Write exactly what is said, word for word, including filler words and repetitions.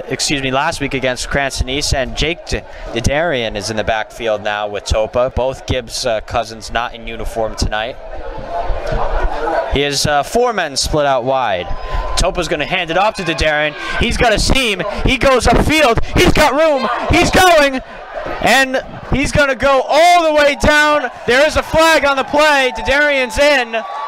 excuse me, last week against Cranston East, and Jake Derderian is in the backfield now with Topa. Both Gibbs uh, cousins not in uniform tonight. He has uh, four men split out wide. Topa's going to hand it off to Derderian. He's got a seam. He goes upfield. He's got room. He's going. And he's going to go all the way down. There is a flag on the play. Derderian's in.